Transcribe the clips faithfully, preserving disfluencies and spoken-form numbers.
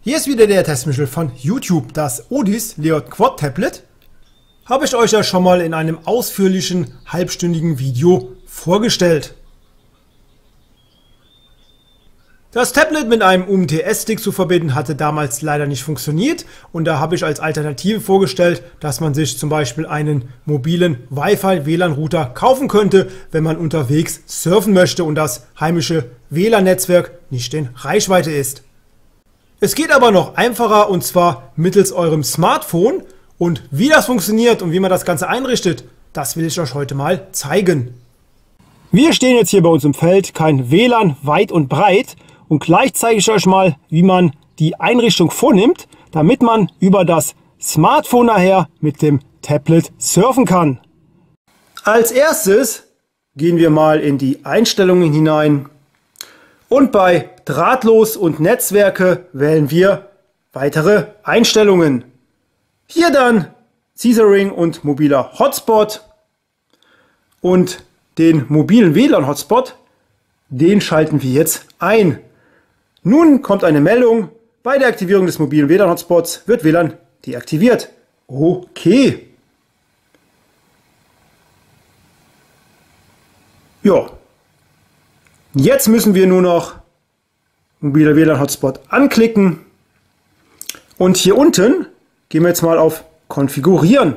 Hier ist wieder der Testmichel von YouTube. Das Odys Leod Quad Tablet habe ich euch ja schon mal in einem ausführlichen halbstündigen Video vorgestellt. Das Tablet mit einem U M T S-Stick zu verbinden hatte damals leider nicht funktioniert und da habe ich als Alternative vorgestellt, dass man sich zum Beispiel einen mobilen Wi-Fi W L A N-Router kaufen könnte, wenn man unterwegs surfen möchte und das heimische W L A N-Netzwerk nicht in Reichweite ist. Es geht aber noch einfacher und zwar mittels eurem Smartphone, und wie das funktioniert und wie man das Ganze einrichtet, das will ich euch heute mal zeigen. Wir stehen jetzt hier bei uns im Feld, kein W L A N weit und breit, und gleich zeige ich euch mal, wie man die Einrichtung vornimmt, damit man über das Smartphone nachher mit dem Tablet surfen kann. Als erstes gehen wir mal in die Einstellungen hinein und bei Drahtlos und Netzwerke wählen wir weitere Einstellungen. Hier dann Caesaring und mobiler Hotspot, und den mobilen W L A N-Hotspot, den schalten wir jetzt ein. Nun kommt eine Meldung, bei der Aktivierung des mobilen W L A N-Hotspots wird W L A N deaktiviert. Okay. Ja. Jetzt müssen wir nur noch mobiler W L A N-Hotspot anklicken und hier unten gehen wir jetzt mal auf Konfigurieren.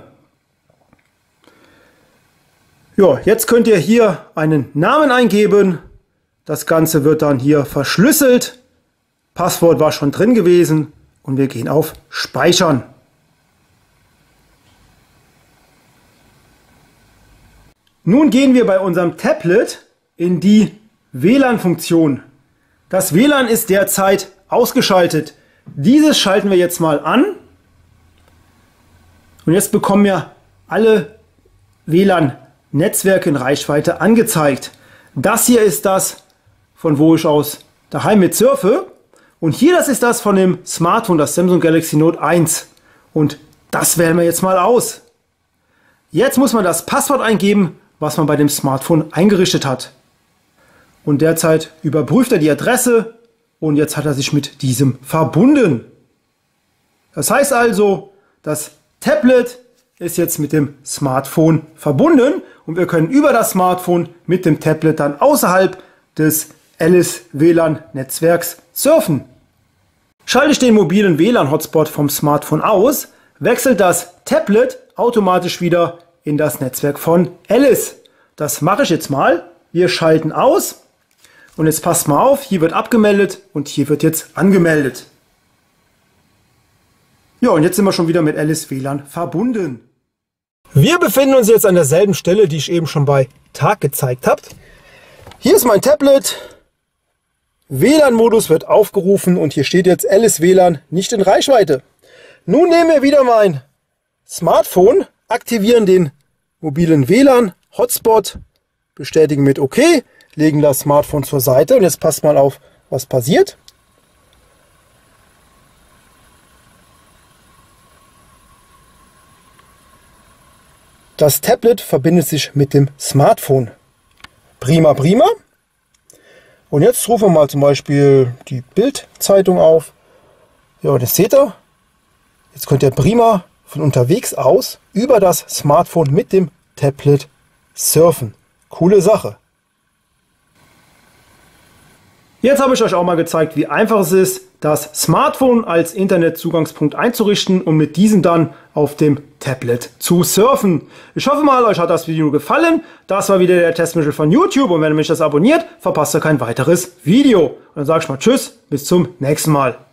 Ja, jetzt könnt ihr hier einen Namen eingeben. Das Ganze wird dann hier verschlüsselt. Passwort war schon drin gewesen und wir gehen auf Speichern. Nun gehen wir bei unserem Tablet in die W L A N-Funktion. Das W L A N ist derzeit ausgeschaltet. Dieses schalten wir jetzt mal an. Und jetzt bekommen wir alle W L A N-Netzwerke in Reichweite angezeigt. Das hier ist das, von wo ich aus daheim mit surfe. Und hier, das ist das von dem Smartphone, das Samsung Galaxy Note eins. Und das wählen wir jetzt mal aus. Jetzt muss man das Passwort eingeben, was man bei dem Smartphone eingerichtet hat. Und derzeit überprüft er die Adresse und jetzt hat er sich mit diesem verbunden. Das heißt also, das Tablet ist jetzt mit dem Smartphone verbunden und wir können über das Smartphone mit dem Tablet dann außerhalb des Alice W L A N-Netzwerks surfen. Schalte ich den mobilen W L A N-Hotspot vom Smartphone aus, wechselt das Tablet automatisch wieder in das Netzwerk von Alice. Das mache ich jetzt mal. Wir schalten aus und jetzt passt mal auf, hier wird abgemeldet und hier wird jetzt angemeldet. Ja, und jetzt sind wir schon wieder mit Alice W L A N verbunden. Wir befinden uns jetzt an derselben Stelle, die ich eben schon bei Tag gezeigt habe. Hier ist mein Tablet. W L A N-Modus wird aufgerufen und hier steht jetzt Alice W L A N nicht in Reichweite. Nun nehmen wir wieder mein Smartphone, aktivieren den mobilen W L A N-Hotspot, bestätigen mit OK, legen das Smartphone zur Seite und jetzt passt mal auf, was passiert. Das Tablet verbindet sich mit dem Smartphone. Prima, prima. Und jetzt rufen wir mal zum Beispiel die Bild-Zeitung auf. Ja, das seht ihr. Jetzt könnt ihr prima von unterwegs aus über das Smartphone mit dem Tablet surfen. Coole Sache. Jetzt habe ich euch auch mal gezeigt, wie einfach es ist, das Smartphone als Internetzugangspunkt einzurichten und mit diesem dann auf dem Tablet zu surfen. Ich hoffe mal, euch hat das Video gefallen. Das war wieder der Testmichel von YouTube und wenn ihr mich das abonniert, verpasst ihr kein weiteres Video. Und dann sage ich mal Tschüss, bis zum nächsten Mal.